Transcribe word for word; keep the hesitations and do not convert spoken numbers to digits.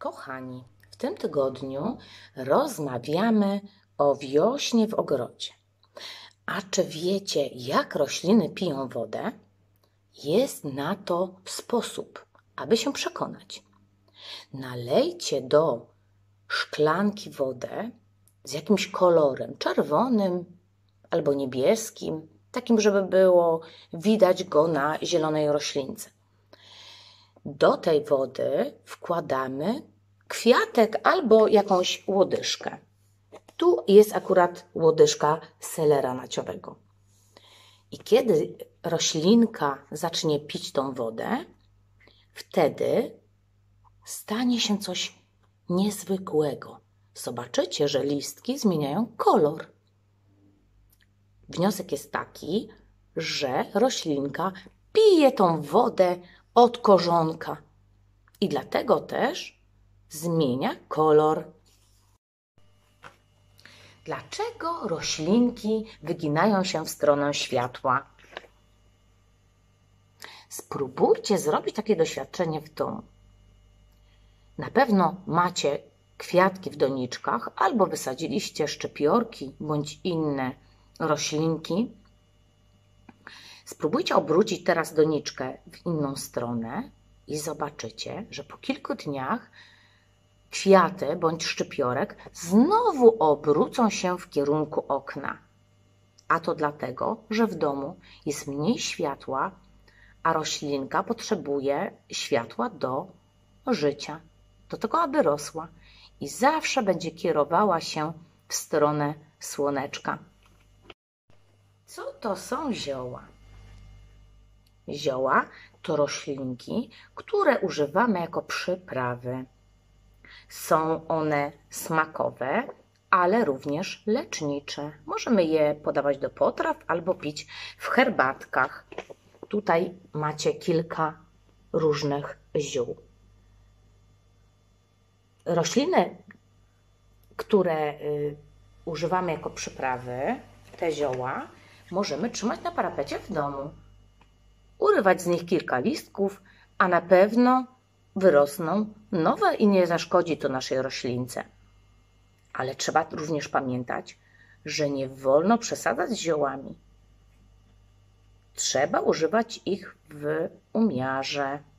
Kochani, w tym tygodniu rozmawiamy o wiośnie w ogrodzie. A czy wiecie, jak rośliny piją wodę? Jest na to sposób, aby się przekonać. Nalejcie do szklanki wodę z jakimś kolorem czerwonym albo niebieskim, takim, żeby było widać go na zielonej roślince. Do tej wody wkładamy kwiatek albo jakąś łodyżkę. Tu jest akurat łodyżka selera naciowego. I kiedy roślinka zacznie pić tą wodę, wtedy stanie się coś niezwykłego. Zobaczycie, że listki zmieniają kolor. Wniosek jest taki, że roślinka pije tą wodę od korzonka i dlatego też zmienia kolor. Dlaczego roślinki wyginają się w stronę światła? Spróbujcie zrobić takie doświadczenie w domu. Na pewno macie kwiatki w doniczkach albo wysadziliście szczypiorki bądź inne roślinki. Spróbujcie obrócić teraz doniczkę w inną stronę i zobaczycie, że po kilku dniach kwiaty bądź szczypiorek znowu obrócą się w kierunku okna. A to dlatego, że w domu jest mniej światła, a roślinka potrzebuje światła do życia, do tego, aby rosła i zawsze będzie kierowała się w stronę słoneczka. Co to są zioła? Zioła to roślinki, które używamy jako przyprawy. Są one smakowe, ale również lecznicze. Możemy je podawać do potraw albo pić w herbatkach. Tutaj macie kilka różnych ziół. Rośliny, które y, używamy jako przyprawy, te zioła, możemy trzymać na parapecie w domu. Urywać z nich kilka listków, a na pewno wyrosną nowe i nie zaszkodzi to naszej roślince. Ale trzeba również pamiętać, że nie wolno przesadzać z ziołami. Trzeba używać ich w umiarze.